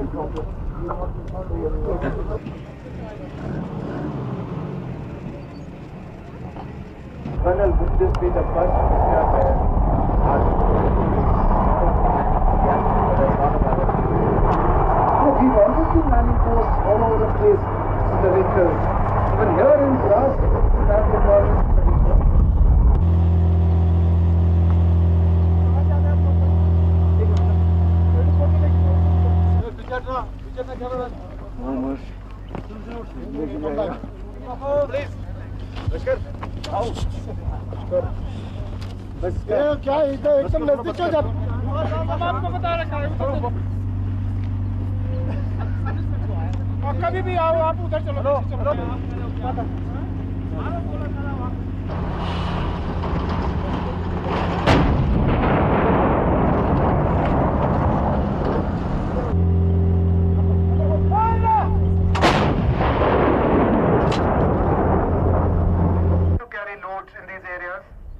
Colonel, would this be the first step? We've always been landing posts all over the place in the winters. Even here in Grass, we have been landing. क्या एकदम नजदीक हो जाता आपको बता रखा है कभी भी आओ आप उधर चलो to carry loads in these areas.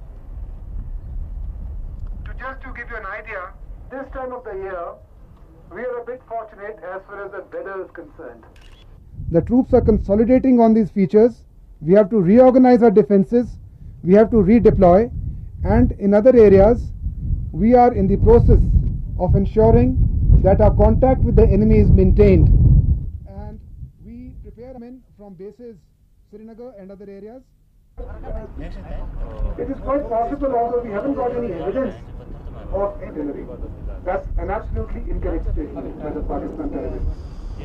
Just to give you an idea, this time of the year, we are a bit fortunate as far as the weather is concerned. The troops are consolidating on these features. We have to reorganize our defenses. We have to redeploy. And in other areas, we are in the process of ensuring that our contact with the enemy is maintained. And we prepare men from bases, Srinagar and other areas. It is quite possible, although we haven't got any evidence of artillery. That's an absolutely incorrect statement by the Pakistan terrorists.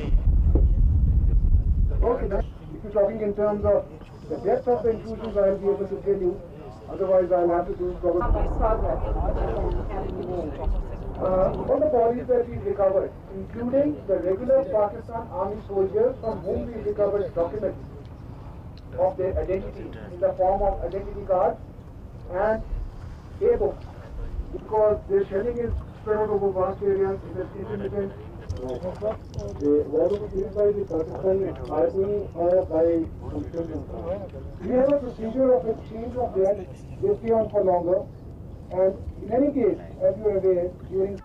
Okay, if you're talking in terms of the depth of the intrusions, I'll be able to tell you. Otherwise, I'll have to do probably. All the bodies that we recovered, including the regular Pakistan Army soldiers from whom we recovered documents of their identity in the form of identity cards and A books, because their shelling is spread out over vast areas. It is intermittent. The war was used by the Pakistan Army or by. We have a procedure of exchange of that. They stay on for longer. And in any case, as you are aware, during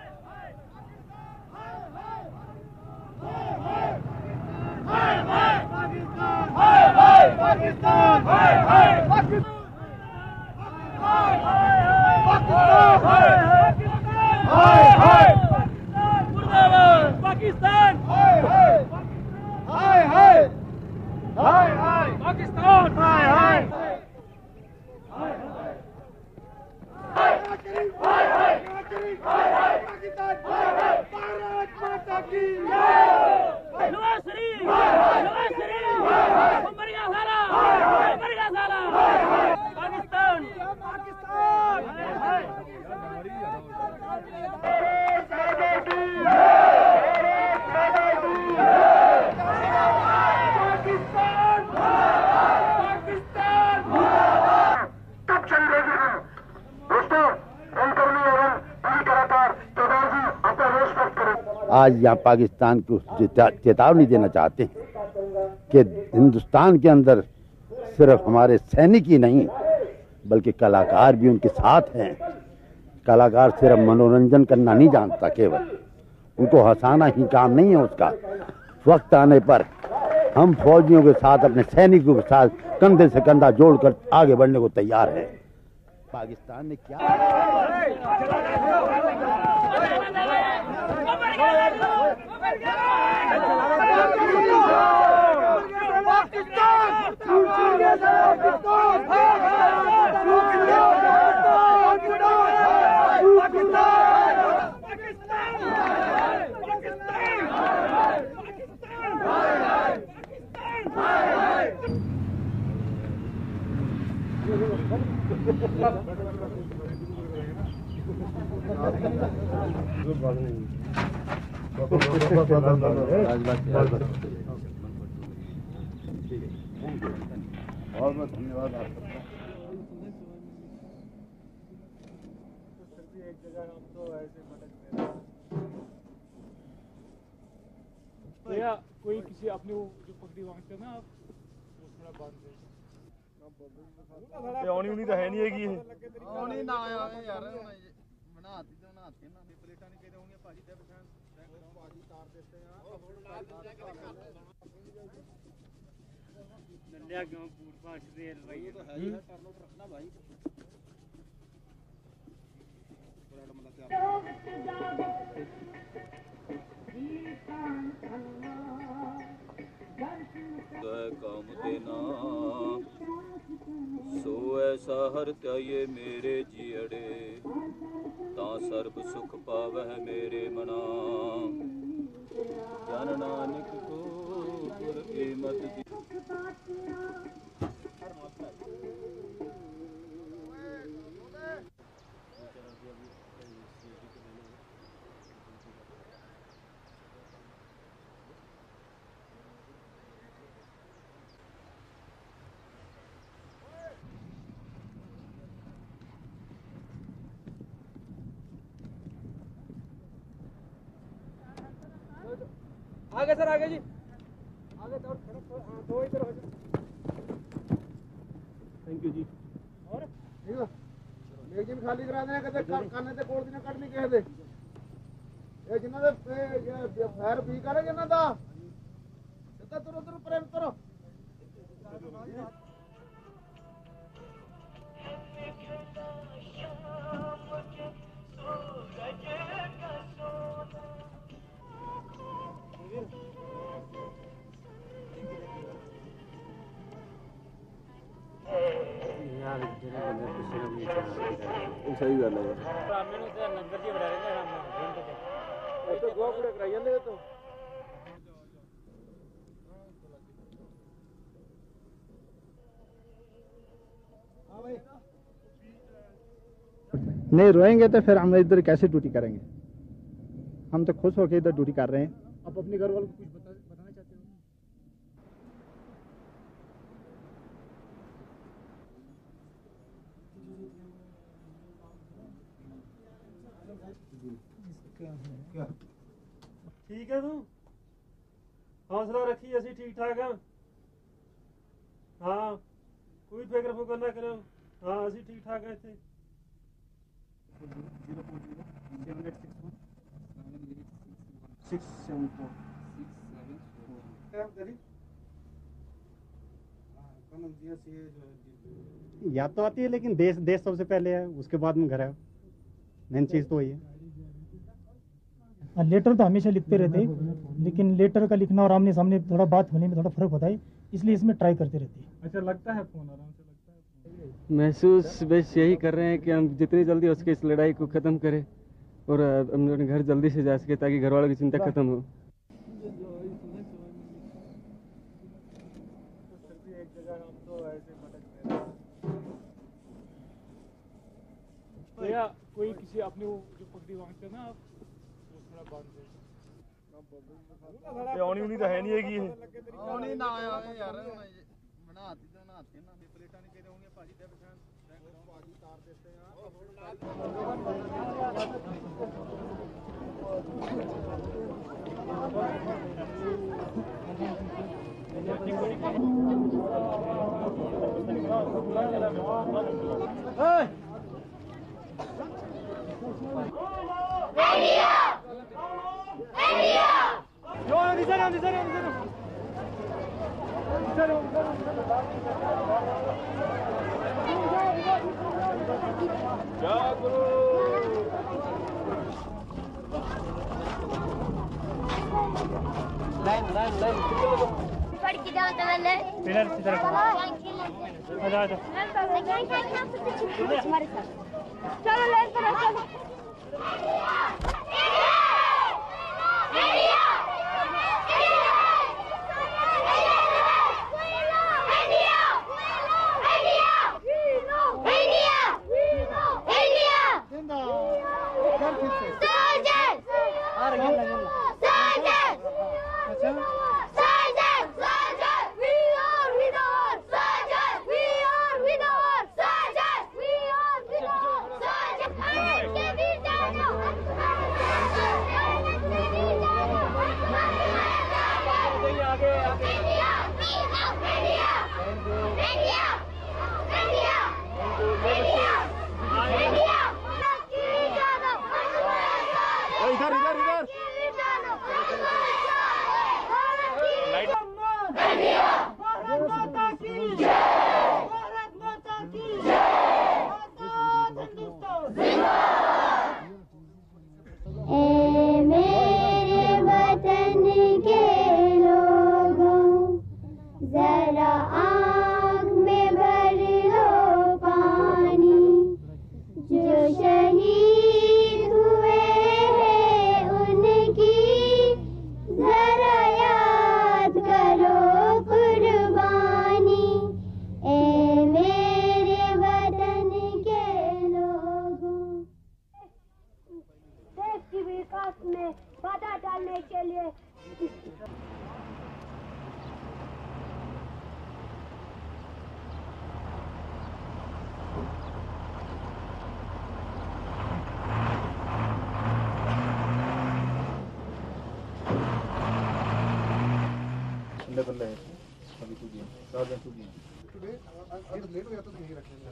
आज यहाँ पाकिस्तान को चेतावनी देना चाहते हैं कि हिंदुस्तान के अंदर सिर्फ हमारे सैनिक ही नहीं बल्कि कलाकार भी उनके साथ हैं। कलाकार सिर्फ मनोरंजन करना नहीं जानता, केवल उनको हंसाना ही काम नहीं है उसका। वक्त आने पर हम फौजियों के साथ, अपने सैनिकों के साथ कंधे से कंधा जोड़कर आगे बढ़ने को तैयार हैं। पाकिस्तान ने क्या बहुत धन्यवाद आपका। भैया कोई किसी अपने जो पगड़ी मांगते ना आप वो थोड़ा बांध दे। आनी उनी तो है नहीं हैगी आनी ना आया यार बनाती तो बनाती ना प्लेटा नहीं कहते होंगे भाजी दे काम देना सो ऐसा हर त्याये मेरे जियड़े ता सर्ब सुख पावह मेरे मना जन नानक को गुर की मत दी। आगे सर, आगे जी, आगे दो इधर हो जाओ। थैंक यू जी। और ठीक है, लेकिन खाली करा देना, कदे खाने ते कोड़ देना, कट नहीं कह दे। ये जिन्ना दे ये फायर भी करे जिन्ना दा सीधा तुरो तुरो प्रेम करो। सही गल है तो गो पूरे कराई जांदे तो नहीं रोएंगे तो फिर हम इधर कैसे ड्यूटी करेंगे? हम तो खुश होकर इधर ड्यूटी कर रहे हैं। आप अपने घर वालों को कुछ बताना चाहते हो? ठीक है, तू हौसला रखी, असि ठीक ठाक है। हाँ, कोई फिक्र फुकर ना करो। हाँ, असि ठीक ठाक है। इतने 674 याद तो आती है, लेकिन देश सबसे पहले है, उसके बाद में घर है। मेन चीज तो वही है। लेटर तो हमेशा लिखते रहते हैं, लेकिन लेटर का लिखना और आमने सामने थोड़ा बात होने में थोड़ा फर्क होता है, इसलिए इसमें ट्राई करते रहते हैं। अच्छा लगता है फोन आराम से लगता है फोन। महसूस बस यही कर रहे हैं कि हम जितनी जल्दी हो सके इस लड़ाई को ख़त्म करें और हम अपने घर जल्दी से जा सके ताकि घर वालों की चिंता खत्म हो। या कोई किसी अपने वो जो पगड़ी मांगते हैं ना आप वो थोड़ा बांध दो। आनी उनी तो है नहीं हैगी। आनी ना आया यार बनाती तो बनाती ना प्लेटा नहीं दे होंगे भाजी दे पहचान भाजी तार देते हैं। बल्ले बल्ले अभी तू दिया 4 दिन तू दिया लेट हो जाता तो यही रखेंगे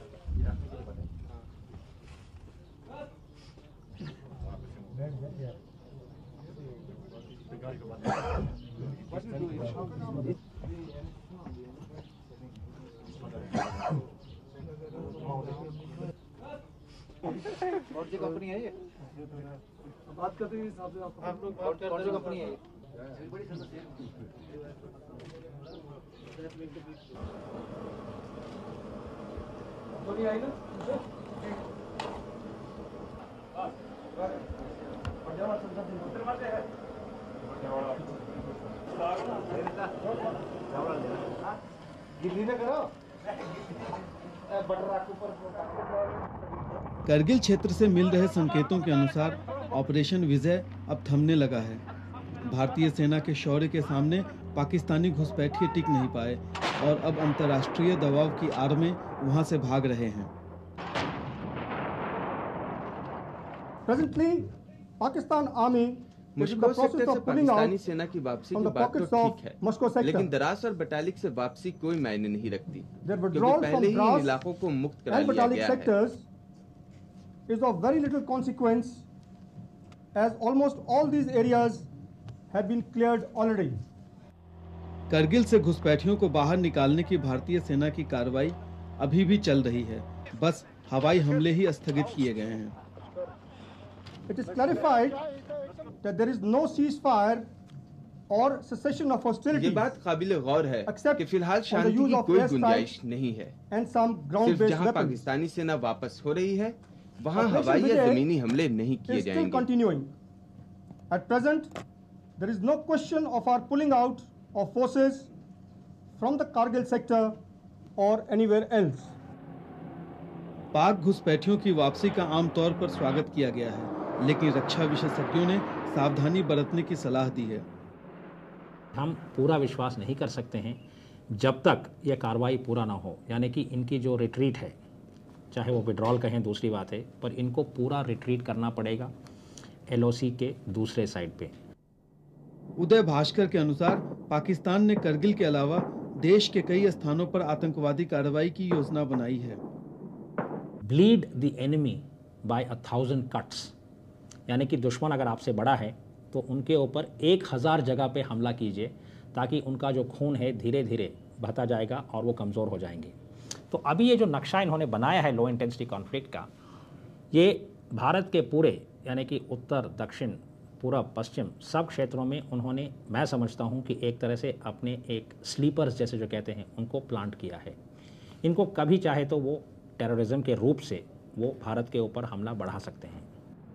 कौन सी कंपनी है ये? बात करते हैं हिसाब से आप लोग कौन सी कंपनी है ये? कंपनी आई ना गिल्ली ना करो बटर ऊपर करगिल क्षेत्र से मिल रहे संकेतों के अनुसार ऑपरेशन विजय अब थमने लगा है। भारतीय सेना के शौर्य के सामने पाकिस्तानी घुसपैठिए टिक नहीं पाए और अब अंतर्राष्ट्रीय दबाव की आड़ में वहां से भाग रहे हैं। Presently, Pakistan Army Mushkoh sector से पाकिस्तानी सेना की वापसी की बात तो ठीक है, लेकिन दरास और बटालिक से वापसी कोई मायने नहीं रखती, क्योंकि पहले ही इन इलाकों को मुक्त करा लिया गया है। is of very little consequence as almost all these areas have been cleared already. Kargil से घुसपैठियों को बाहर निकालने की भारतीय सेना की कार्रवाई अभी भी चल रही है, बस हवाई हमले ही स्थगित किए गए हैं। It is clarified that there is no ceasefire or cessation of hostility. ये बात काबिल गौर है कि फिलहाल शांति की कोई गुंजाइश नहीं है। सिर्फ जहां पाकिस्तानी सेना वापस हो रही है, वहां हवाई या जमीनी हमले नहीं किए जाएंगे। At present, there is no question of our pulling out of forces from the Kargil sector or anywhere else. पाक घुसपैठियों की वापसी का आमतौर पर स्वागत किया गया है, लेकिन रक्षा विशेषज्ञों ने सावधानी बरतने की सलाह दी है। हम पूरा विश्वास नहीं कर सकते हैं जब तक यह कार्रवाई पूरा ना हो, यानी कि इनकी जो रिट्रीट है, चाहे वो विड्रॉल कहें दूसरी बात है, पर इनको पूरा रिट्रीट करना पड़ेगा LOC के दूसरे साइड पे। उदय भास्कर के अनुसार पाकिस्तान ने करगिल के अलावा देश के कई स्थानों पर आतंकवादी कार्रवाई की योजना बनाई है। Bleed the enemy by 1000 cuts, यानी कि दुश्मन अगर आपसे बड़ा है तो उनके ऊपर 1000 जगह पे हमला कीजिए, ताकि उनका जो खून है धीरे धीरे बहता जाएगा और वो कमज़ोर हो जाएंगे। तो अभी ये जो नक्शा इन्होंने बनाया है लो इंटेंसिटी कॉन्फ्लिक्ट का, ये भारत के पूरे यानी कि उत्तर दक्षिण पूर्व पश्चिम सब क्षेत्रों में उन्होंने, मैं समझता हूँ कि एक तरह से अपने एक स्लीपर्स जैसे जो कहते हैं उनको प्लांट किया है। इनको कभी चाहे तो वो टेररिज्म के रूप से वो भारत के ऊपर हमला बढ़ा सकते हैं।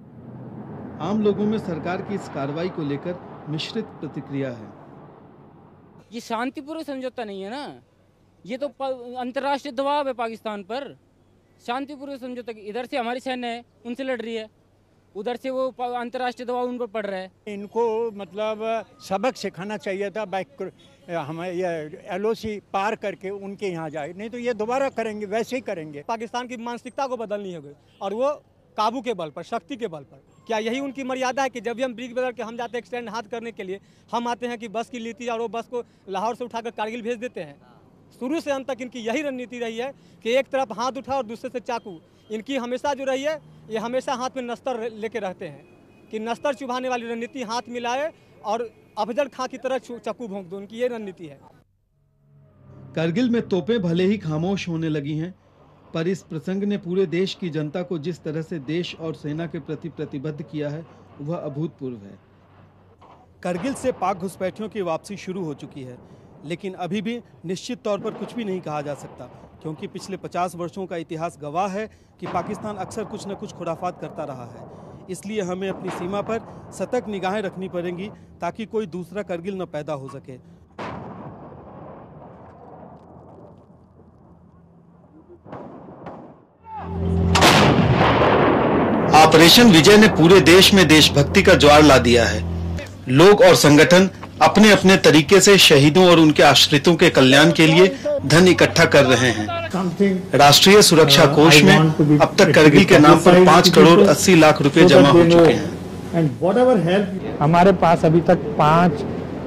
आम लोगों में सरकार की इस कार्रवाई को लेकर मिश्रित प्रतिक्रिया है। ये शांतिपूर्ण समझौता नहीं है ना, ये तो अंतर्राष्ट्रीय दबाव है पाकिस्तान पर। शांतिपूर्ण समझौता, इधर से हमारी सेना है उनसे लड़ रही है, उधर से वो अंतर्राष्ट्रीय दबाव उन पर पड़ रहा है। इनको मतलब सबक सिखाना चाहिए था, हमें ये LOC पार करके उनके यहाँ जाए, नहीं तो ये दोबारा करेंगे, वैसे ही करेंगे। पाकिस्तान की मानसिकता को बदलनी होगी और वो काबू के बल पर, शक्ति के बल पर। क्या यही उनकी मर्यादा है कि जब भी हम ब्रिग बदल के हम जाते हैं एक्सटेंड हाथ करने के लिए, हम आते हैं कि बस की लीती और वो बस को लाहौर से उठाकर कारगिल भेज देते हैं? शुरू से अंत तक इनकी यही रणनीति रही है कि एक तरफ हाथ उठा और दूसरे से चाकू। इनकी हमेशा जो रही है, ये हमेशा हाथ में नस्तर लेके रहते हैं कि नस्तर चुभाने वाली रणनीति, हाथ मिलाए और अफजल खां की तरह चाकू भोंक दो, उनकी ये रणनीति है। करगिल में तोपें भले ही खामोश होने लगी हैं, पर इस प्रसंग ने पूरे देश की जनता को जिस तरह से देश और सेना के प्रति प्रतिबद्ध किया है, वह अभूतपूर्व है। करगिल से पाक घुसपैठियों की वापसी शुरू हो चुकी है, लेकिन अभी भी निश्चित तौर पर कुछ भी नहीं कहा जा सकता, क्योंकि पिछले 50 वर्षों का इतिहास गवाह है कि पाकिस्तान अक्सर कुछ न कुछ खुराफात करता रहा है। इसलिए हमें अपनी सीमा पर सतर्क निगाहें रखनी पड़ेंगी, ताकि कोई दूसरा करगिल न पैदा हो सके। ऑपरेशन विजय ने पूरे देश में देशभक्ति का ज्वार ला दिया है। लोग और संगठन अपने अपने तरीके से शहीदों और उनके आश्रितों के कल्याण के लिए धन इकट्ठा कर रहे हैं। राष्ट्रीय सुरक्षा कोष में अब तक करगिल के नाम पर 5 करोड़ 80 लाख रुपए जमा हो चुके हैं। हमारे पास अभी तक 5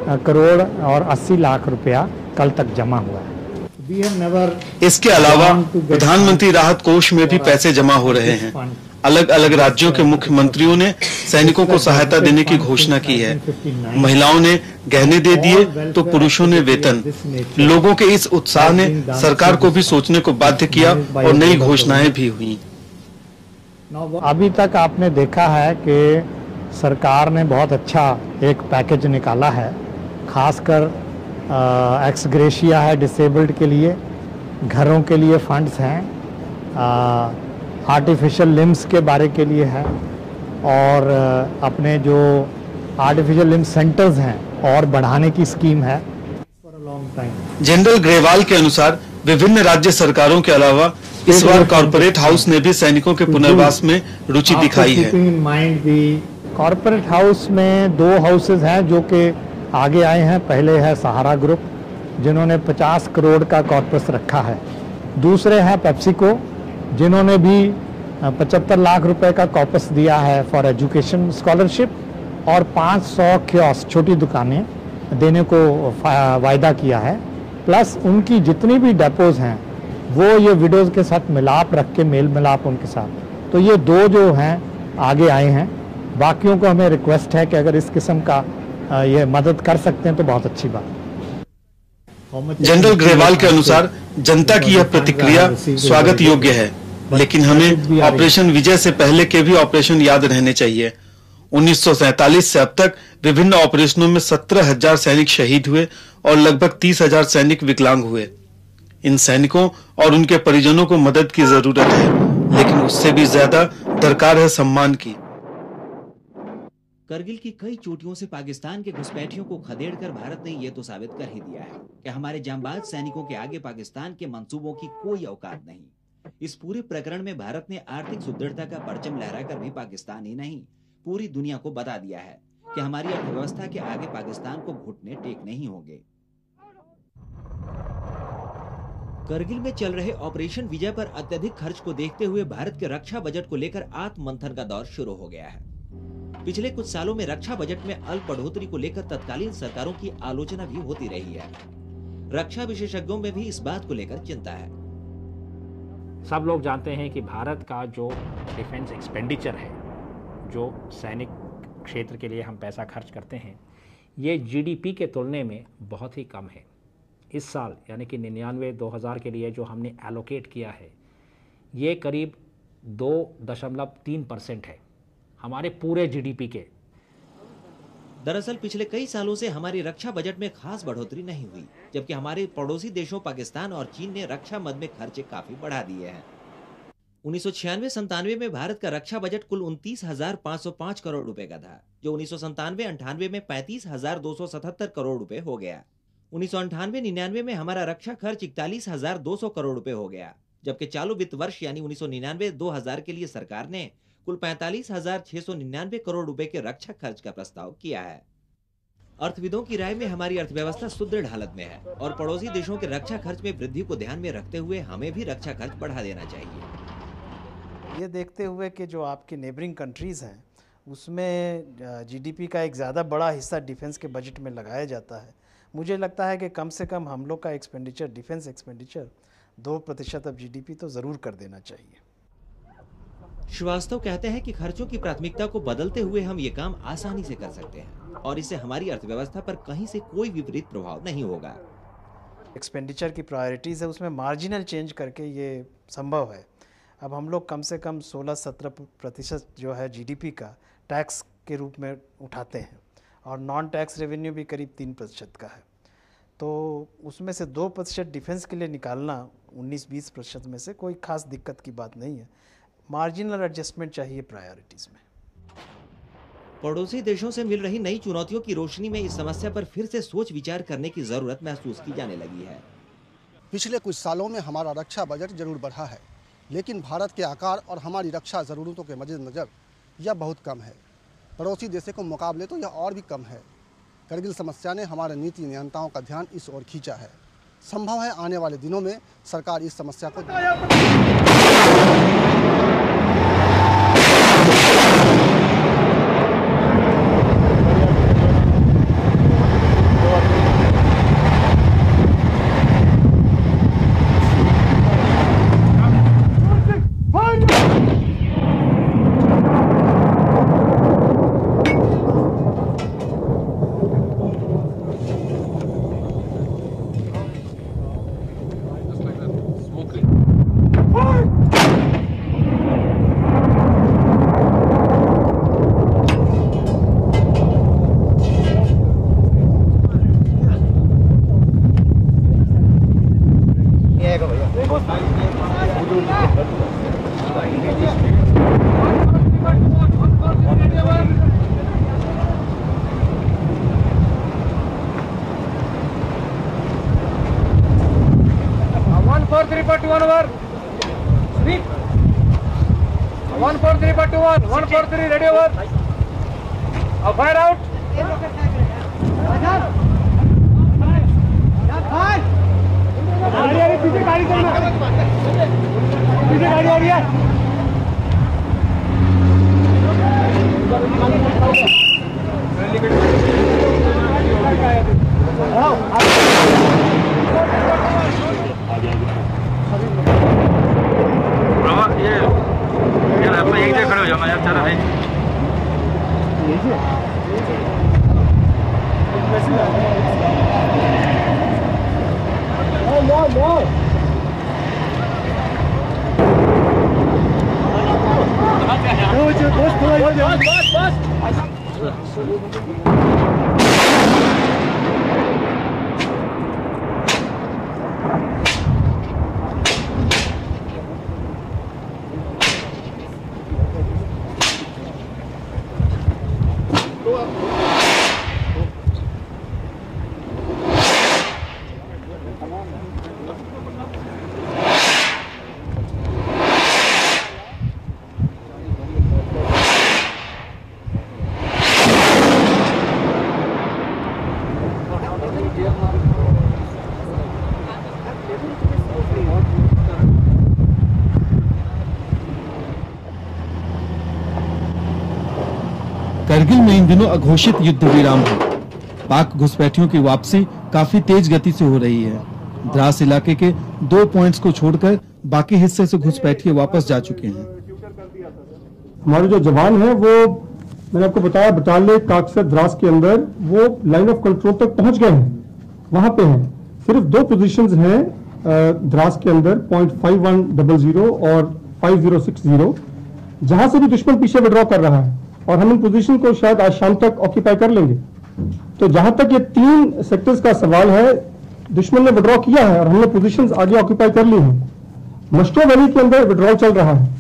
करोड़ और 80 लाख रुपया कल तक जमा हुआ है। इसके अलावा प्रधानमंत्री राहत कोष में भी पैसे जमा हो रहे हैं। अलग अलग राज्यों के मुख्यमंत्रियों ने सैनिकों को सहायता देने की घोषणा की है। महिलाओं ने गहने दे दिए तो पुरुषों ने वेतन। लोगों के इस उत्साह ने सरकार को भी सोचने को बाध्य किया और नई घोषणाएं भी हुई। अभी तक आपने देखा है कि सरकार ने बहुत अच्छा एक पैकेज निकाला है, खासकर एक्स ग्रेशिया है डिसेबल्ड के लिए, घरों के लिए फंड्स हैं, आर्टिफिशियल लिम्स के बारे के लिए है, और अपने जो आर्टिफिशियल लिम्स सेंटर्स हैं और बढ़ाने की स्कीम है। जनरल ग्रेवाल के अनुसार विभिन्न राज्य सरकारों के अलावा इस बार कॉर्पोरेट हाउस ने भी सैनिकों के पुनर्वास में रुचि दिखाई है। कॉर्पोरेट हाउस में 2 हाउसेज हैं जो कि आगे आए हैं। पहले है सहारा ग्रुप जिन्होंने 50 करोड़ का कॉर्पस रखा है। दूसरे हैं पेप्सिको जिन्होंने भी 75 लाख रुपए का कॉर्पस दिया है फॉर एजुकेशन स्कॉलरशिप, और 500 कियोस्क छोटी दुकानें देने को वायदा किया है। प्लस उनकी जितनी भी डेपोज हैं वो ये विडोज के साथ मिलाप रख के, मेल मिलाप उनके साथ। तो ये 2 जो हैं आगे आए हैं। बाकियों को हमें रिक्वेस्ट है कि अगर इस किस्म का ये मदद कर सकते हैं तो बहुत अच्छी बात। जनरल ग्रेवाल के अनुसार जनता की यह प्रतिक्रिया स्वागत योग्य है, लेकिन हमें ऑपरेशन विजय से पहले के भी ऑपरेशन याद रहने चाहिए। 1947 से अब तक विभिन्न ऑपरेशनों में 17,000 सैनिक शहीद हुए और लगभग 30,000 सैनिक विकलांग हुए। इन सैनिकों और उनके परिजनों को मदद की जरूरत है, लेकिन उससे भी ज्यादा दरकार है सम्मान की। करगिल की कई चोटियों से पाकिस्तान के घुसपैठियों को खदेड़कर भारत ने ये तो साबित कर ही दिया है कि हमारे जांबाज सैनिकों के आगे पाकिस्तान के मंसूबों की कोई औकात नहीं। इस पूरे प्रकरण में भारत ने आर्थिक सुदृढ़ता का परचम लहराकर भी पाकिस्तान ही नहीं, पूरी दुनिया को बता दिया है कि हमारी अर्थव्यवस्था के आगे पाकिस्तान को घुटने टेक नहीं होंगे। करगिल में चल रहे ऑपरेशन विजय पर अत्यधिक खर्च को देखते हुए भारत के रक्षा बजट को लेकर आत्ममंथन का दौर शुरू हो गया है। पिछले कुछ सालों में रक्षा बजट में अल्प बढ़ोतरी को लेकर तत्कालीन सरकारों की आलोचना भी होती रही है। रक्षा विशेषज्ञों में भी इस बात को लेकर चिंता है। सब लोग जानते हैं कि भारत का जो डिफेंस एक्सपेंडिचर है, जो सैनिक क्षेत्र के लिए हम पैसा खर्च करते हैं, ये जीडीपी के तुलने में बहुत ही कम है। इस साल यानी कि 99-2000 के लिए जो हमने एलोकेट किया है, ये करीब 2.3% है हमारे पूरे जीडीपी के। दरअसल पिछले कई सालों से हमारी रक्षा बजट में खास बढ़ोतरी नहीं हुई, जबकि हमारे पड़ोसी देशों पाकिस्तान और चीन ने रक्षा मद में खर्चे काफी बढ़ा दिए हैं। 1996-97 में भारत का रक्षा बजट कुल 29,505 करोड़ रुपए का था, जो 1997-98 में 35,277 करोड़ रुपए हो गया। 1998-99 में हमारा रक्षा खर्च 41,200 करोड़ रुपए हो गया, जबकि चालू वित्त वर्ष यानी 1999-2000 के लिए सरकार ने कुल 45,699 करोड़ रुपए के रक्षा खर्च का प्रस्ताव किया है। अर्थविदों की राय में हमारी अर्थव्यवस्था सुदृढ़ हालत में है और पड़ोसी देशों के रक्षा खर्च में वृद्धि को ध्यान में रखते हुए हमें भी रक्षा खर्च बढ़ा देना चाहिए। ये देखते हुए कि जो आपकी नेबरिंग कंट्रीज़ हैं उसमें जीडीपी का एक ज़्यादा बड़ा हिस्सा डिफेंस के बजट में लगाया जाता है, मुझे लगता है कि कम से कम हम लोग का एक्सपेंडिचर, डिफेंस एक्सपेंडिचर 2% अब जीडीपी तो ज़रूर कर देना चाहिए। श्रीवास्तव कहते हैं कि खर्चों की प्राथमिकता को बदलते हुए हम ये काम आसानी से कर सकते हैं और इससे हमारी अर्थव्यवस्था पर कहीं से कोई विपरीत प्रभाव नहीं होगा। एक्सपेंडिचर की प्रायोरिटीज़ है, उसमें मार्जिनल चेंज करके ये संभव है। अब हम लोग कम से कम 16-17% जो है जीडीपी का टैक्स के रूप में उठाते हैं और नॉन टैक्स रेवेन्यू भी करीब 3% का है, तो उसमें से 2% डिफेंस के लिए निकालना 19-20% में से कोई खास दिक्कत की बात नहीं है। मार्जिनल एडजस्टमेंट चाहिए प्रायोरिटीज़ में। पड़ोसी देशों से मिल रही नई चुनौतियों की रोशनी में इस समस्या पर फिर से सोच विचार करने की ज़रूरत महसूस की जाने लगी है। पिछले कुछ सालों में हमारा रक्षा बजट जरूर बढ़ा है, लेकिन भारत के आकार और हमारी रक्षा ज़रूरतों के मद्देनज़र यह बहुत कम है। पड़ोसी देशों के मुकाबले तो यह और भी कम है। करगिल समस्या ने हमारे नीति नियंताओं का ध्यान इस ओर खींचा है। संभव है आने वाले दिनों में सरकार इस समस्या को ready over. Fire out. पीछे गाड़ी चलना, पीछे गाड़ी आ रही है। यही खड़े हो जाना यार, चल रहा है। करगिल में इन दिनों अघोषित युद्ध विराम है। पाक घुसपैठियों की वापसी काफी तेज गति से हो रही है। द्रास इलाके के 2 पॉइंट्स को छोड़कर बाकी हिस्से से घुसपैठिए वापस जा चुके हैं। हमारे जो जवान हैं वो, मैंने आपको बताया, बटाले काकसर द्रास के अंदर वो लाइन ऑफ कंट्रोल तक पहुंच गए हैं, वहां पे हैं। सिर्फ 2 पोजीशंस हैं द्रास के अंदर, पॉइंट 5100 और 5060, जहां से भी दुश्मन पीछे विड्रॉ कर रहा है और हम इन पोजीशन को शायद आज शाम तक ऑक्यूपाई कर लेंगे। तो जहां तक ये 3 सेक्टर्स का सवाल है, दुश्मन ने विड्रॉ किया है और हमने पोजीशंस आगे ऑक्यूपाई कर ली हैं। मस्टो वैली के अंदर विड्रॉ चल रहा है।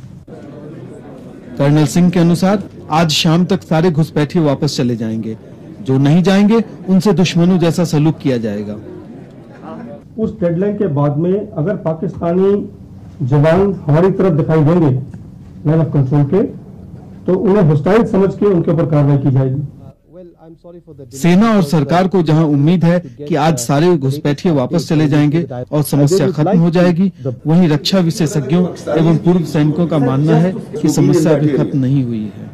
कर्नल सिंह के अनुसार आज शाम तक सारे घुसपैठिए वापस चले जाएंगे। जो नहीं जाएंगे उनसे दुश्मनों जैसा सलूक किया जाएगा। उस डेडलाइन के बाद में अगर पाकिस्तानी जवान हमारी तरफ दिखाई देंगे लाइन ऑफ कंट्रोल के, तो उन्हें होस्टाइल समझ के उनके ऊपर कार्रवाई की जाएगी। सेना और सरकार को जहां उम्मीद है कि आज सारे घुसपैठिए वापस चले जाएंगे और समस्या खत्म हो जाएगी, वहीं रक्षा विशेषज्ञों एवं पूर्व सैनिकों का मानना है कि समस्या अभी खत्म नहीं हुई है।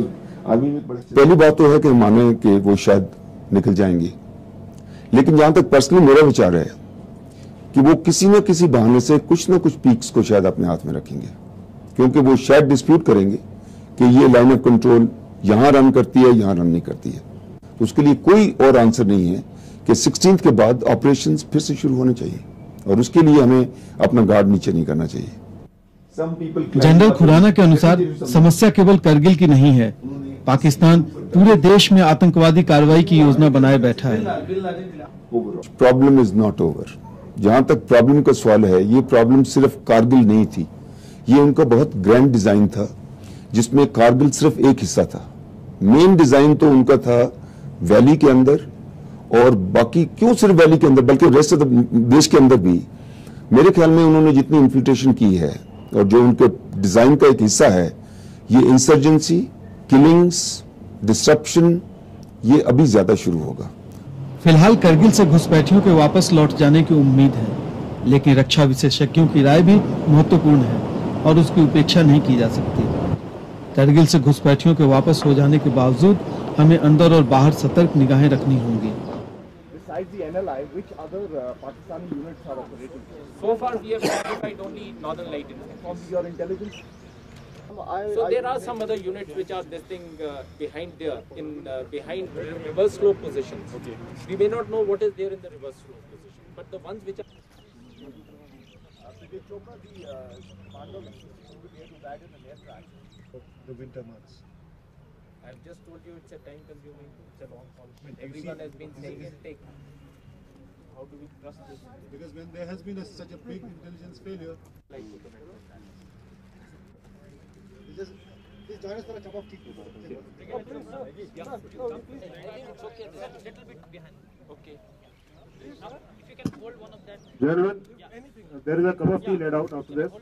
पहली बात तो है कि माने कि वो शायद निकल जाएंगी, लेकिन जहां तक पर्सनली मेरा विचार है कि वो किसी न किसी बहाने से कुछ न कुछ पीक्स को शायद अपने हाथ में रखेंगे, क्योंकि वो शायद डिस्प्यूट करेंगे कि ये लाइन ऑफ कंट्रोल यहां रन करती है, यहां रन नहीं करती है। तो उसके लिए कोई और आंसर नहीं है कि 16 के बाद ऑपरेशंस फिर से शुरू होने चाहिए और उसके लिए हमें अपना गार्ड नीचे नहीं करना चाहिए। जनरल खुराना के अनुसार समस्या केवल करगिल की नहीं है। पाकिस्तान पूरे देश में आतंकवादी कार्रवाई की योजना बनाए बैठा है। Problem is not over. जहां तक प्रॉब्लम का सवाल है, ये प्रॉब्लम सिर्फ कारगिल नहीं थी, ये उनका बहुत ग्रैंड डिजाइन था जिसमें कारगिल सिर्फ एक हिस्सा था। मेन डिजाइन तो उनका था वैली के अंदर, और बाकी क्यों सिर्फ वैली के अंदर बल्कि रेस्ट ऑफ द देश के अंदर भी। मेरे ख्याल में उन्होंने जितनी इन्फिल्ट्रेशन की है और जो उनके डिजाइन का एक हिस्सा है, ये इंसर्जेंसी, किलिंग्स, डिस्ट्रप्शन, ये अभी ज्यादा शुरू होगा। फिलहाल करगिल से घुसपैठियों के वापस लौट जाने की उम्मीद है, लेकिन रक्षा विशेषज्ञों की राय भी महत्वपूर्ण है और उसकी उपेक्षा नहीं की जा सकती। करगिल से घुसपैठियों के वापस हो जाने के बावजूद हमें अंदर और बाहर सतर्क निगाहें रखनी होंगी। Besides the NLI, which other Pakistani units are operating? So far, we have identified only Northern Light Infantry. From your intelligence? So there are some other units which are this thing behind there, behind reverse slope positions. Okay. We may not know what is there in the reverse slope position, but the ones which are. The winter months. I've just told you it's a time-consuming, it's a long haul. Everyone has been saying it take. How do we trust this? Because when there has been such a big intelligence failure, like Please join us for a cup of tea. It's okay, sir. Little bit behind. Okay. If you can hold one of that. Gentlemen, there is a cup of tea laid out after this.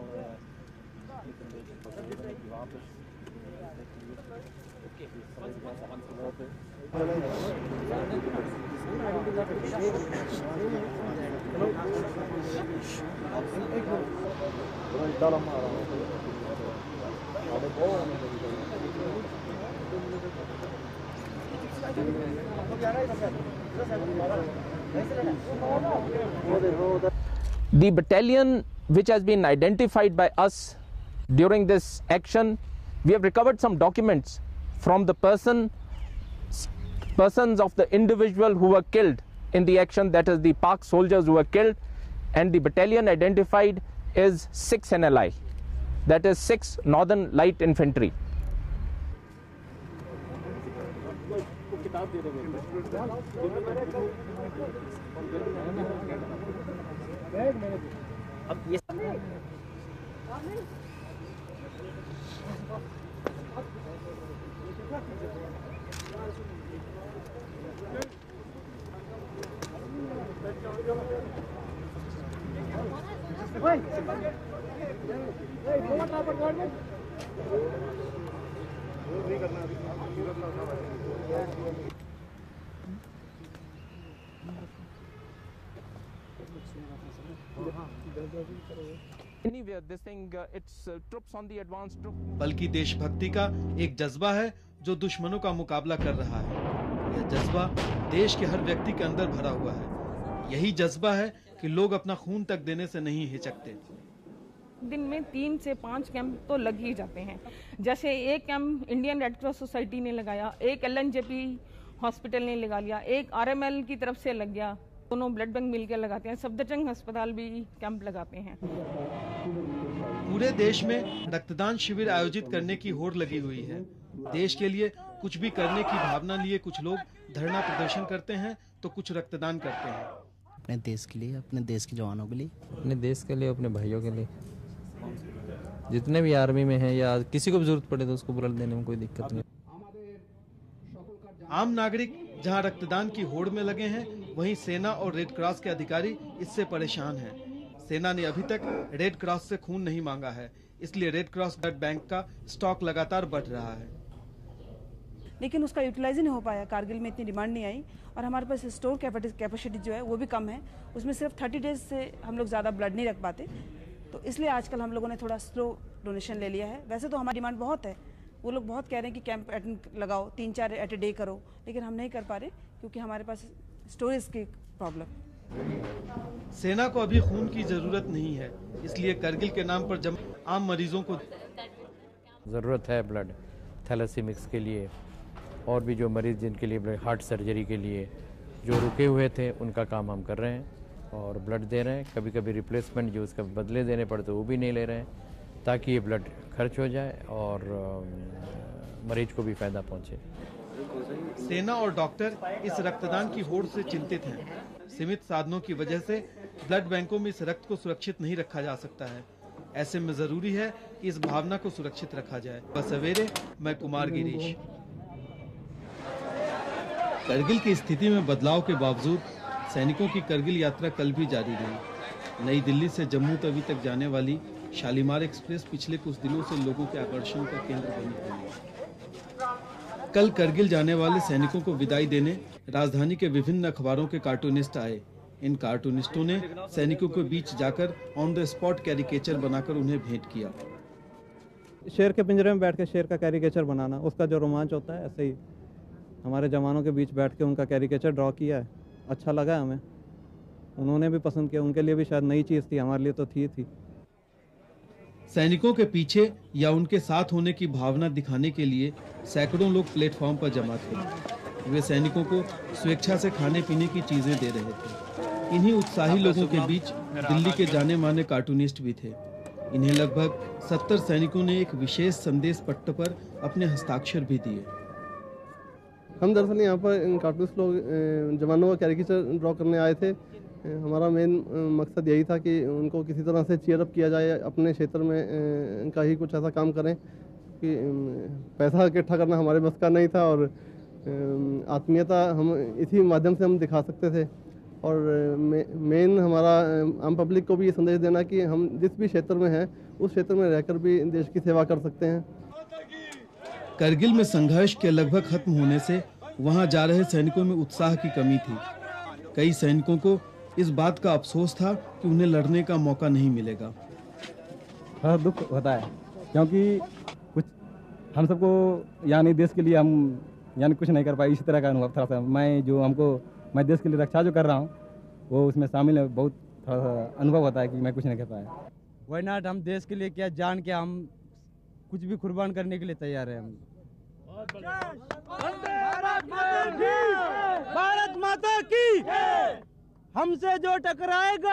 The battalion which has been identified by us during this action, we have recovered some documents from the persons of the individual who were killed in the action, that is the Pak soldiers who were killed, and the battalion identified is 6 NLI, that is 6 Northern Light Infantry. Anyway, this thing, it's troops on the advanced troop. बल्कि देशभक्ति का एक जज्बा है जो दुश्मनों का मुकाबला कर रहा है। यह जज्बा देश के हर व्यक्ति के अंदर भरा हुआ है। यही जज्बा है कि लोग अपना खून तक देने से नहीं हिचकते। दिन में 3 से 5 कैंप तो लग ही जाते हैं। जैसे एक camp Indian Red Cross Society ने लगाया, एक LNJP हॉस्पिटल ने लगा लिया, एक RML की तरफ से लग गया, दोनों ब्लड बैंक मिलकर लगाते हैं। सफदरजंग अस्पताल भी कैंप लगाते हैं। पूरे देश में रक्तदान शिविर आयोजित करने की होड़ लगी हुई है। देश के लिए कुछ भी करने की भावना लिए कुछ लोग धरना प्रदर्शन करते हैं तो कुछ रक्तदान करते हैं। अपने देश के लिए, अपने देश के जवानों के लिए, अपने देश के लिए, अपने भाइयों के लिए, जितने भी आर्मी में हैं या किसी को भी जरूरत पड़े तो उसको ब्लड देने में कोई दिक्कत नहीं। आम नागरिक जहां रक्तदान की होड़ में लगे हैं, वहीं सेना और रेड क्रॉस के अधिकारी इससे परेशान हैं। सेना ने अभी तक रेड क्रॉस से खून नहीं मांगा है, इसलिए रेड क्रॉस ब्लड बैंक का स्टॉक लगातार बढ़ रहा है। लेकिन उसका यूटिलाइज नहीं हो पाया, कारगिल में इतनी डिमांड नहीं आई और हमारे पास स्टोर कैपेसिटी जो है वो भी कम है। उसमें सिर्फ 30 डेज से हम लोग ज़्यादा ब्लड नहीं रख पाते, तो इसलिए आजकल हम लोगों ने थोड़ा स्लो डोनेशन ले लिया है। वैसे तो हमारी डिमांड बहुत है, वो लोग बहुत कह रहे हैं कि कैंप अटेंड लगाओ, 3-4 एट ए डे करो, लेकिन हम नहीं कर पा रहे क्योंकि हमारे पास स्टोरेज की प्रॉब्लम। सेना को अभी खून की जरूरत नहीं है, इसलिए करगिल के नाम पर आम मरीजों को ज़रूरत है ब्लड थैलेसीमिक्स के लिए, और भी जो मरीज़ जिनके लिए ब्लड हार्ट सर्जरी के लिए जो रुके हुए थे उनका काम हम कर रहे हैं और ब्लड दे रहे हैं। कभी कभी रिप्लेसमेंट जो उसका बदले देने पड़ते वो भी नहीं ले रहे हैं, ताकि ये ब्लड खर्च हो जाए और मरीज को भी फायदा पहुंचे। सेना और डॉक्टर इस रक्तदान की होड़ से चिंतित हैं। सीमित साधनों की वजह से ब्लड बैंकों में इस रक्त को सुरक्षित नहीं रखा जा सकता है। ऐसे में जरूरी है कि इस भावना को सुरक्षित रखा जाए। बस सवेरे मैं कुमार गिरीश। करगिल की स्थिति में बदलाव के बावजूद सैनिकों की करगिल यात्रा कल भी जारी रही। नई दिल्ली से जम्मू तवी तक जाने वाली शालीमार एक्सप्रेस पिछले कुछ दिनों से लोगों के आकर्षण का केंद्र बनी हुई है। कल करगिल जाने वाले सैनिकों को विदाई देने राजधानी के विभिन्न अखबारों के कार्टूनिस्ट आए। इन कार्टूनिस्टों ने सैनिकों के बीच जाकर ऑन द स्पॉट कैरिकेचर बनाकर उन्हें भेंट किया। शेर के पिंजरे में बैठ के शेर का कैरिकेचर बनाना, उसका जो रोमांच होता है, ऐसे ही हमारे जवानों के बीच बैठ के उनका कैरिकेचर ड्रॉ किया है। अच्छा लगा हमें, उन्होंने भी पसंद किया। उनके लिए भी शायद नई चीज़ थी, हमारे लिए तो थी। सैनिकों के पीछे या उनके साथ होने की भावना दिखाने के लिए सैकड़ों लोग प्लेटफॉर्म पर जमा थे। वे सैनिकों को स्वेच्छा से खाने पीने की चीजें दे रहे थे। इन्हीं उत्साही लोगों के बीच दिल्ली के जाने माने कार्टूनिस्ट भी थे। इन्हें लगभग 70 सैनिकों ने एक विशेष संदेश पट्ट पर अपने हस्ताक्षर भी दिए। हम दरअसल यहाँ पर कार्टूनिस्ट लोग जवानों का कैरिकेचर ड्रॉ करने आए थे हमारा मेन मकसद यही था कि उनको किसी तरह से चीयर अप किया जाए, अपने क्षेत्र में का ही कुछ ऐसा काम करें कि पैसा इकट्ठा करना हमारे बस का नहीं था और आत्मीयता हम इसी माध्यम से हम दिखा सकते थे। और मेन हमारा आम पब्लिक को भी ये संदेश देना कि हम जिस भी क्षेत्र में हैं उस क्षेत्र में रहकर भी देश की सेवा कर सकते हैं। करगिल में संघर्ष के लगभग खत्म होने से वहां जा रहे सैनिकों में उत्साह की कमी थी। कई सैनिकों को इस बात का अफसोस था कि उन्हें लड़ने का मौका नहीं मिलेगा। थोड़ा दुख होता है क्योंकि कुछ हम सबको यानी देश के लिए हम यानी कुछ नहीं कर पाए, इसी तरह का अनुभव थोड़ा सा मैं देश के लिए रक्षा जो कर रहा हूँ वो उसमें शामिल है। बहुत थोड़ा सा अनुभव होता है कि मैं कुछ नहीं कर पाया। वाई नॉट, हम देश के लिए क्या जान के हम कुछ भी कुर्बान करने के लिए तैयार है। हम भारत माता की, हमसे जो टकराएगा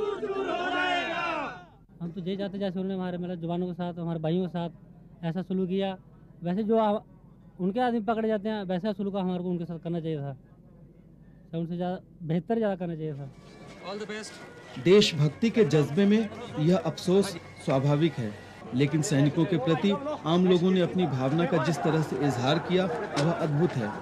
हम तो यही चाहते जैसे उन्होंने हमारे मतलब जवानों के साथ, हमारे भाइयों के साथ ऐसा सलूक किया, वैसे जो उनके आदमी पकड़े जाते हैं वैसा सलूक हमारे को उनके साथ करना चाहिए था। उनसे बेहतर ज़्यादा करना चाहिए था। All the best. देशभक्ति के जज्बे में यह अफसोस स्वाभाविक है, लेकिन सैनिकों के प्रति आम लोगों ने अपनी भावना का जिस तरह से इजहार किया वह अद्भुत है।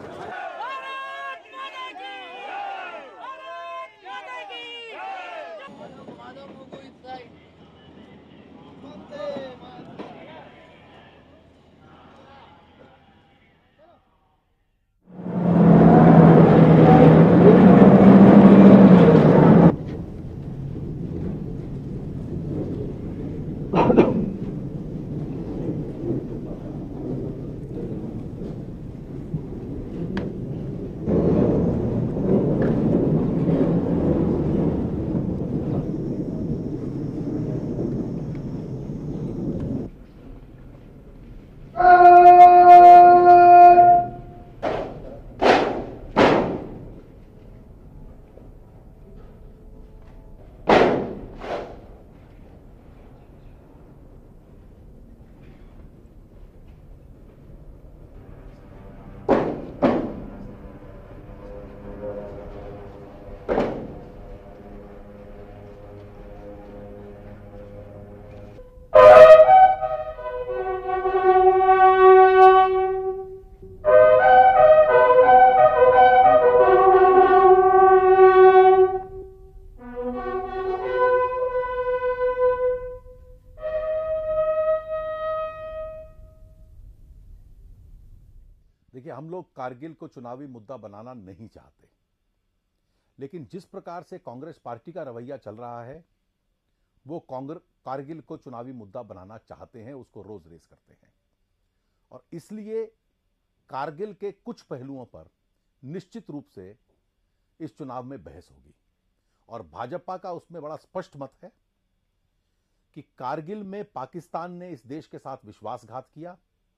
देखिए, हम लोग कारगिल को चुनावी मुद्दा बनाना नहीं चाहते, लेकिन जिस प्रकार से कांग्रेस पार्टी का रवैया चल रहा है वो कारगिल को चुनावी मुद्दा बनाना चाहते हैं, उसको रोज रेस करते हैं। और इसलिए कारगिल के कुछ पहलुओं पर निश्चित रूप से इस चुनाव में बहस होगी और भाजपा का उसमें बड़ा स्पष्ट मत है कि कारगिल में पाकिस्तान ने इस देश के साथ विश्वासघात किया।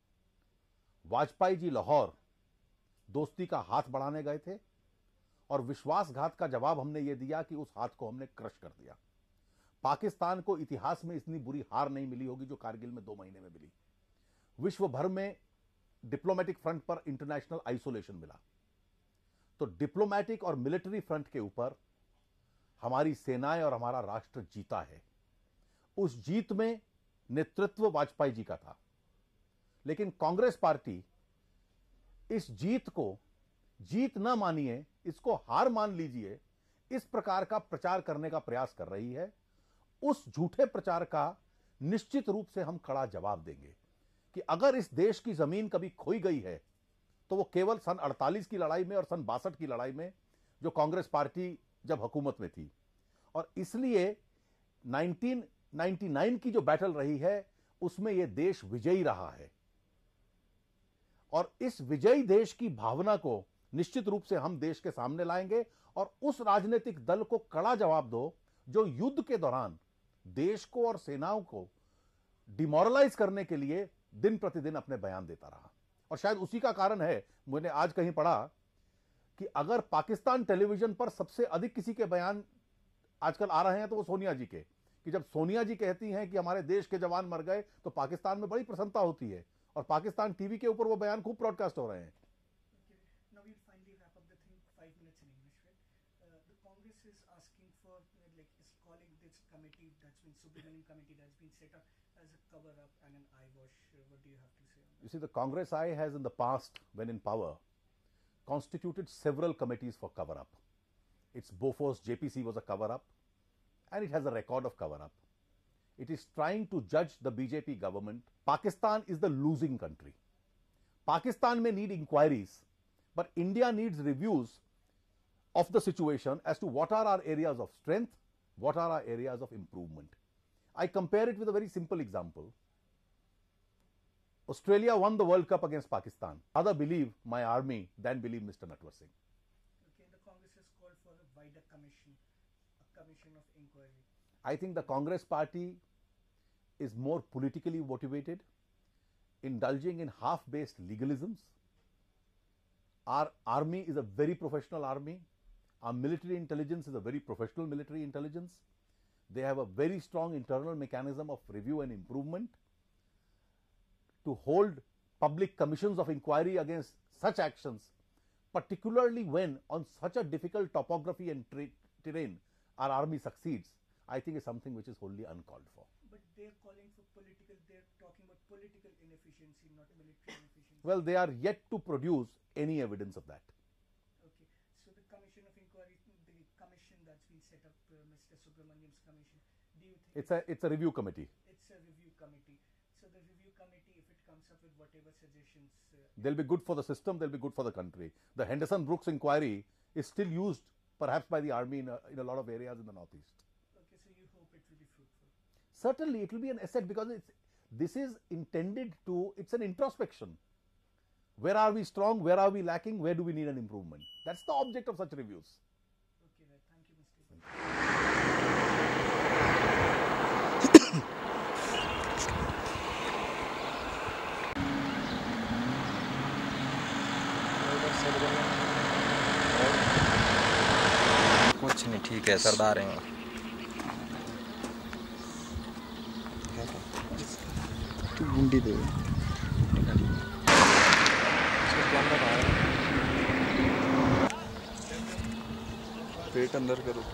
वाजपेयी जी लाहौर दोस्ती का हाथ बढ़ाने गए थे और विश्वासघात का जवाब हमने यह दिया कि उस हाथ को हमने क्रश कर दिया। पाकिस्तान को इतिहास में इतनी बुरी हार नहीं मिली होगी जो कारगिल में 2 महीने में मिली। विश्व भर में डिप्लोमेटिक फ्रंट पर इंटरनेशनल आइसोलेशन मिला, तो डिप्लोमेटिक और मिलिट्री फ्रंट के ऊपर हमारी सेनाएं और हमारा राष्ट्र जीता है। उस जीत में नेतृत्व वाजपेयी जी का था, लेकिन कांग्रेस पार्टी इस जीत को जीत ना मानिए, इसको हार मान लीजिए, इस प्रकार का प्रचार करने का प्रयास कर रही है। उस झूठे प्रचार का निश्चित रूप से हम कड़ा जवाब देंगे कि अगर इस देश की जमीन कभी खोई गई है तो वो केवल सन 48 की लड़ाई में और सन 62 की लड़ाई में, जो कांग्रेस पार्टी जब हुकूमत में थी। और इसलिए 1999 की जो बैटल रही है उसमें यह देश विजयी रहा है और इस विजयी देश की भावना को निश्चित रूप से हम देश के सामने लाएंगे और उस राजनीतिक दल को कड़ा जवाब दो जो युद्ध के दौरान देश को और सेनाओं को डिमोरलाइज करने के लिए दिन प्रतिदिन अपने बयान देता रहा। और शायद उसी का कारण है, मैंने आज कहीं पढ़ा कि अगर पाकिस्तान टेलीविजन पर सबसे अधिक किसी के बयान आजकल आ रहे हैं तो वो सोनिया जी के, कि जब सोनिया जी कहती हैं कि हमारे देश के जवान मर गए तो पाकिस्तान में बड़ी प्रसन्नता होती है और पाकिस्तान टीवी के ऊपर वो बयान खूब ब्रॉडकास्ट हो रहे हैं। set up as a cover-up and an eyewash. What do you have to say on that? You see, the Congress I has in the past, when in power, constituted several committees for cover-up. Its Bofors JPC was a cover-up, and it has a record of cover-up. It is trying to judge the BJP government. Pakistan is the losing country. Pakistan may need inquiries, but India needs reviews of the situation as to what are our areas of strength, what are our areas of improvement. I compare it with a very simple example. Australia won the World Cup against Pakistan. Rather believe my army than believe Mr. Natwar Singh. Okay, the Congress has called for a wider commission, a commission of inquiry. I think the Congress party is more politically motivated, indulging in half-based legalisms. Our army is a very professional army. Our military intelligence is a very professional military intelligence. They have a very strong internal mechanism of review and improvement. To hold public commissions of inquiry against such actions, particularly when on such a difficult topography and terrain our army succeeds, I think is something which is wholly uncalled for. But they're calling for political, they're talking about political inefficiency, not military inefficiency. Well, they are yet to produce any evidence of that. Okay, so the commission of inquiry, the commission that's been set up, Mr. Subramaniam's commission, do you think It's a review committee. It's a review committee. So the review committee, if it comes up with whatever suggestions, They'll be good for the system, they'll be good for the country. The Henderson Brooks inquiry is still used perhaps by the army in a lot of areas in the northeast. okay, so you hope it will be fruitful. Certainly, it will be an asset because this is intended to, it's an introspection. Where are we strong? Where are we lacking? Where do we need an improvement? That's the object of such reviews. Okay, right. Thank you, Mr. कुछ नहीं, ठीक है सरदार हैं। तू बूंदी दे पेट अंदर करो।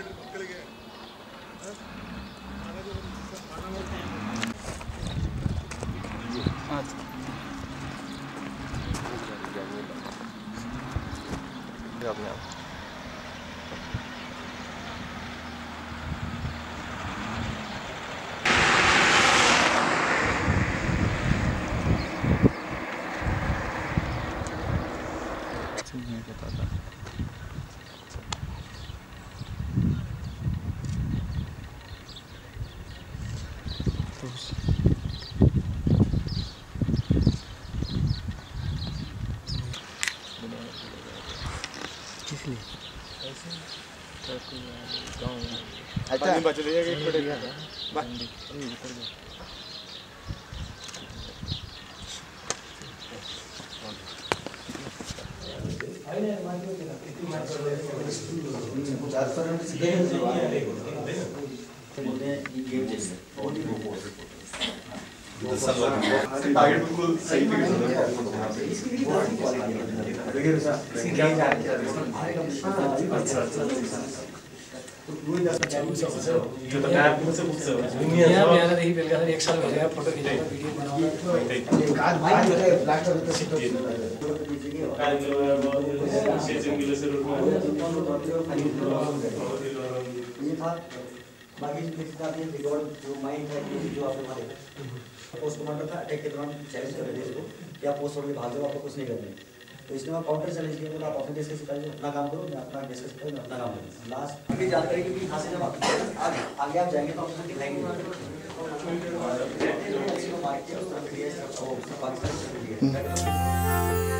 अच्छा बच रही है कि टारगेट बिल्कुल सही बाकी जो माइंड था जो आपने मारे पोस्ट कमांडर था अटैक के दौरान चैलेंज कर रहे थे इसको कि आप पोस्ट छोड़ के भाग जाओ, आपको कुछ नहीं करना है। तो इसने वहाँ काउंटर चैलेंज किया, बोला आप अपने देश के सिपाही अपना काम करो, मैं अपना देश का सिपाही मैं अपना काम करूँ। लास्ट आगे जानकारी क्योंकि यहाँ से जब आगे आप जाएंगे तो आपको दिखाएंगे पाकिस्तान